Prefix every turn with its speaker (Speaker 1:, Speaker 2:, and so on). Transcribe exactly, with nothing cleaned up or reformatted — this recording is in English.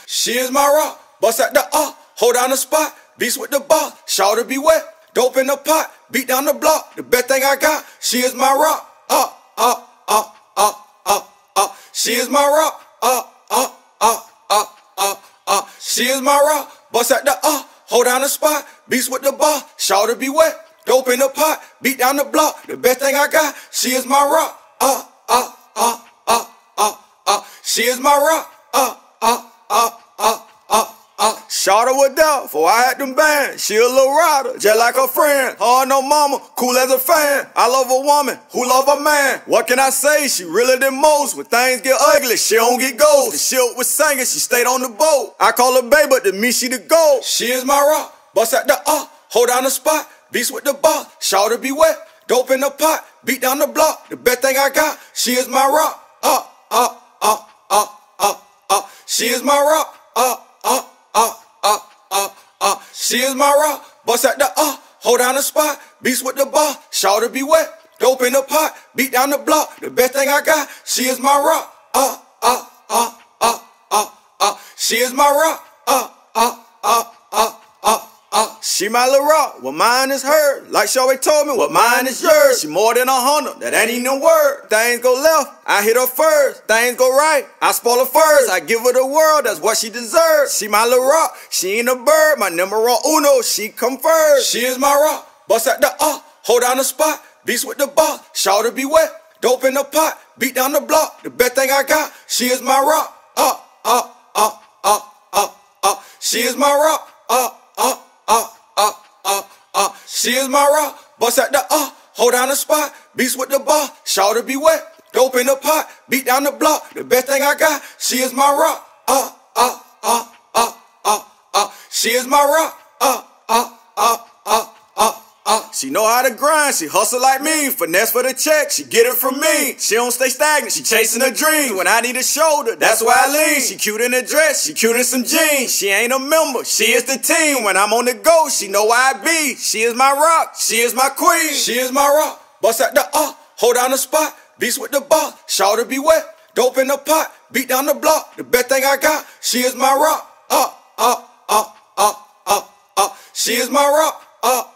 Speaker 1: She is my rock, bust at the uh, hold down the spot, beats with the bar, shout to be wet, dope in the pot, beat down the block, the best thing I got. She is my rock, uh, uh, uh, uh, uh, uh. She is my rock, uh, uh, uh, uh, uh, uh. She is my rock, bust at the uh, hold down the spot, beats with the bar, shout to be wet, dope in the pot, beat down the block, the best thing I got. She is my rock, uh, uh, uh, uh, uh, uh. She is my rock, uh, uh, uh, uh, uh, uh. Shawty was there before I had them bands. She a little rider, just like a friend. Hard no mama, cool as a fan. I love a woman who love a man. What can I say? She realer than most. When things get ugly, she don't get gold. The shit was singing, she stayed on the boat. I call her babe, but to me she the gold. She is my rock, bust at the uh, hold down the spot, beats with the bar, shawty be wet, dope in the pot, beat down the block, the best thing I got. She is my rock, uh, uh, uh, uh, uh, uh. She is my rock, uh, uh, uh, uh, uh, uh. She is my rock, bust at the uh, hold down the spot, beats with the bar, shawty be wet, dope in the pot, beat down the block, the best thing I got. She is my rock, uh, uh, uh, uh, uh, uh. She is my rock, uh, uh, uh, uh, uh. Uh, she my little rock, what mine is hers. Like Shawty told me, what mine is yours. She more than a hundred, that ain't even a word. Things go left, I hit her first. Things go right, I spoil her first. I give her the world, that's what she deserves. She my little rock, she ain't a bird. My numero uno, she come first. She is my rock, bust at the uh, hold down the spot, beats with the bar, shawty be wet, dope in the pot, beat down the block, the best thing I got. She is my rock, uh, uh, uh, uh, uh, uh. She is my rock, uh, uh. Uh, uh, uh, uh, she is my rock, bust at the uh, hold down the spot, beats with the bar, shawty be wet, dope in the pot, beat down the block, the best thing I got. She is my rock, uh, uh, uh, uh, uh, uh. She is my rock, uh, uh, uh, uh, uh, uh. She know how to grind, she hustle like me, finesse for the check, she get it from me. She don't stay stagnant, she chasing her dreams. When I need a shoulder, that's why I lean. She cute in a dress, she cute in some jeans. She ain't a member, she is the team. When I'm on the go, she know where I be. She is my rock, she is my queen. She is my rock, bust at the uh, hold down the spot, beats with the bar, shawty be wet, dope in the pot, beat down the block, the best thing I got. She is my rock, uh, uh, uh, uh, uh, uh. She is my rock, uh.